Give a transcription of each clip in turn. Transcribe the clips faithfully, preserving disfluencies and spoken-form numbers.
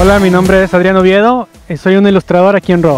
Hola, mi nombre es Adrián Oviedo y soy un ilustrador aquí en Raw.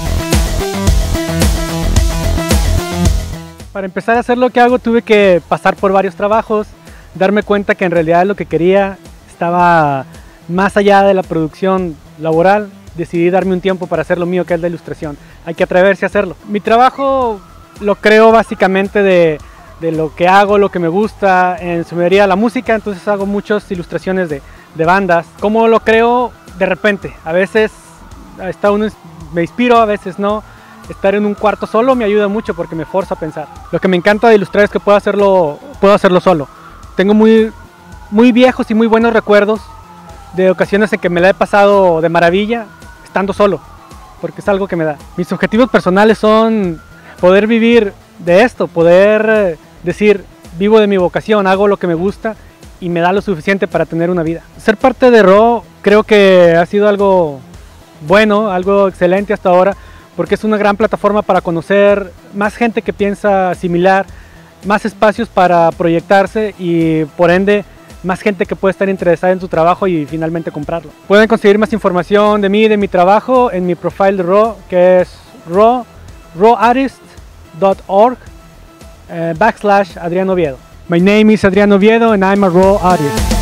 Para empezar a hacer lo que hago tuve que pasar por varios trabajos, darme cuenta que en realidad lo que quería estaba más allá de la producción laboral. Decidí darme un tiempo para hacer lo mío, que es la ilustración. Hay que atreverse a hacerlo. Mi trabajo lo creo básicamente de, de lo que hago, lo que me gusta, en su mayoría la música, entonces hago muchas ilustraciones de, de bandas. ¿Cómo lo creo? De repente, a veces está uno, me inspiro, a veces no. Estar en un cuarto solo me ayuda mucho porque me forza a pensar. Lo que me encanta de ilustrar es que puedo hacerlo, puedo hacerlo solo. Tengo muy, muy viejos y muy buenos recuerdos de ocasiones en que me la he pasado de maravilla estando solo, porque es algo que me da. Mis objetivos personales son poder vivir de esto, poder decir, vivo de mi vocación, hago lo que me gusta y me da lo suficiente para tener una vida. Ser parte de Raw creo que ha sido algo bueno, algo excelente hasta ahora, porque es una gran plataforma para conocer más gente que piensa similar, más espacios para proyectarse y por ende más gente que puede estar interesada en tu trabajo y finalmente comprarlo. Pueden conseguir más información de mí y de mi trabajo en mi profile de Raw, que es raw, raw artist dot org uh, backslash Adrián Oviedo. My name is Adrián Oviedo and I'm a Raw artist.